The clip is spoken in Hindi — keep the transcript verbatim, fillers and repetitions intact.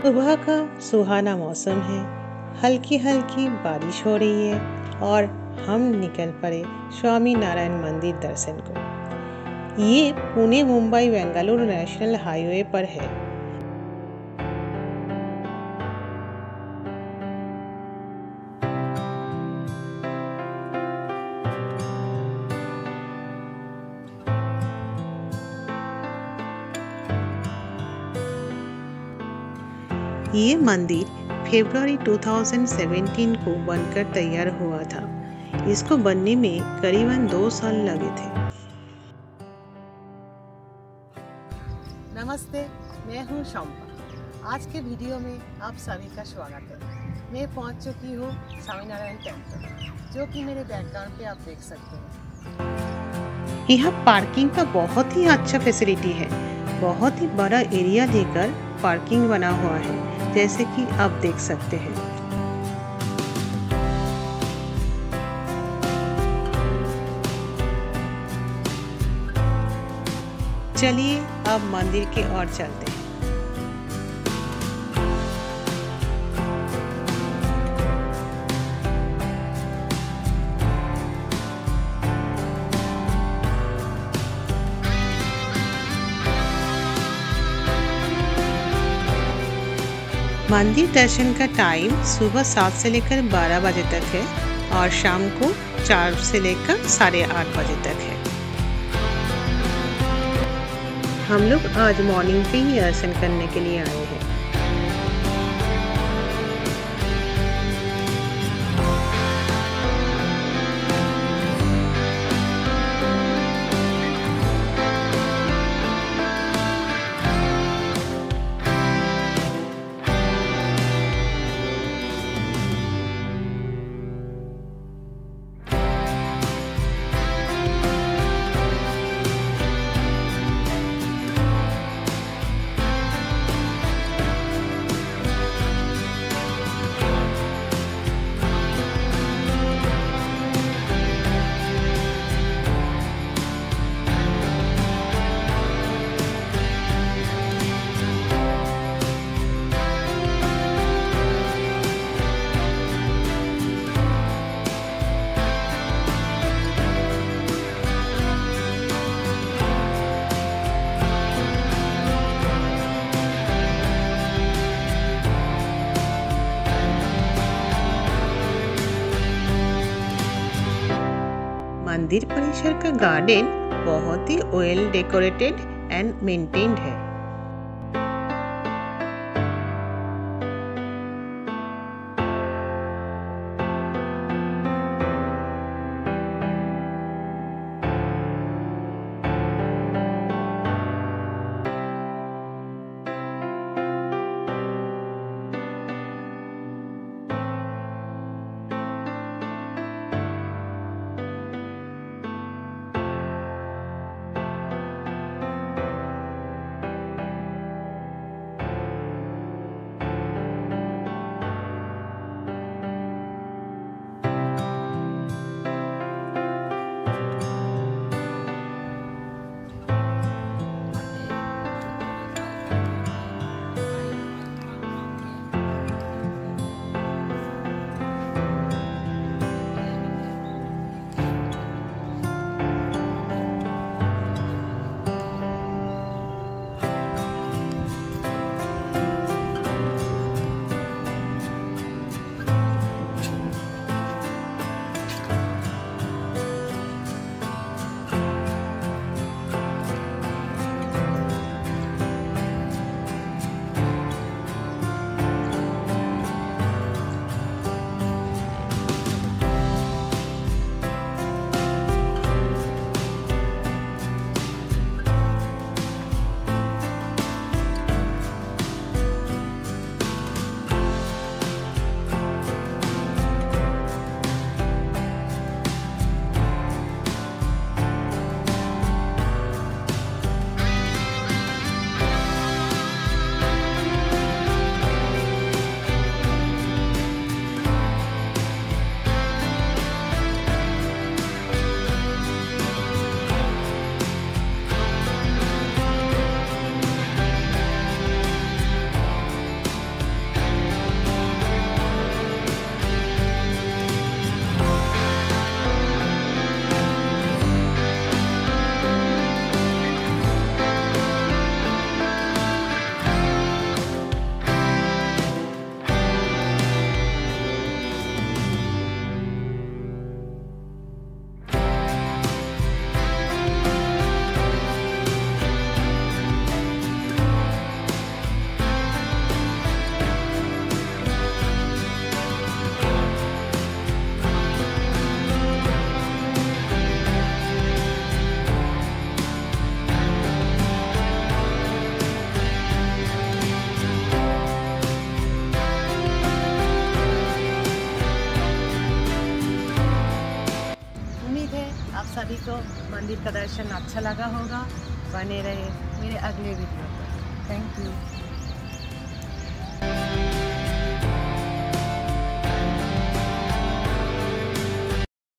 सुबह का सुहाना मौसम है, हल्की हल्की बारिश हो रही है और हम निकल पड़े स्वामीनारायण मंदिर दर्शन को। ये पुणे मुंबई बेंगलुरु नेशनल हाईवे पर है। ये मंदिर फरवरी दो हज़ार सत्रह को बनकर तैयार हुआ था। इसको बनने में करीबन दो साल लगे थे। नमस्ते, मैं हूँ शम्पा। आज के वीडियो में आप सभी का स्वागत है। मैं पहुँच चुकी हूँ स्वामीनारायण टेम्पल, जो कि मेरे बैकग्राउंड पे आप देख सकते हैं। यहाँ पार्किंग का बहुत ही अच्छा फैसिलिटी है। बहुत ही बड़ा एरिया देकर पार्किंग बना हुआ है, जैसे कि आप देख सकते हैं। चलिए अब मंदिर की ओर चलते हैं। मंदिर दर्शन का टाइम सुबह सात से लेकर बारह बजे तक है और शाम को चार से लेकर साढ़े आठ बजे तक है। हम लोग आज मॉर्निंग पे ही दर्शन करने के लिए आए हैं। मंदिर परिसर का गार्डन बहुत ही वेल डेकोरेटेड एंड मेंटेन्ड है। मंदिर का दर्शन अच्छा लगा होगा। बने रहे मेरे अगले वीडियो पर। Thank you.